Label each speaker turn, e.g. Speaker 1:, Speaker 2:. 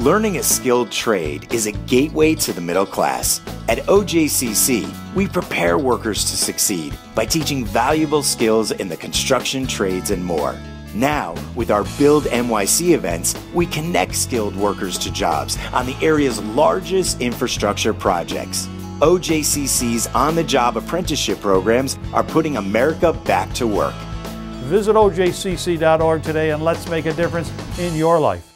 Speaker 1: Learning a skilled trade is a gateway to the middle class. At OJCC, we prepare workers to succeed by teaching valuable skills in the construction trades and more. Now, with our Build NYC events, we connect skilled workers to jobs on the area's largest infrastructure projects. OJCC's on-the-job apprenticeship programs are putting America back to work.
Speaker 2: Visit OJCC.org today and let's make a difference in your life.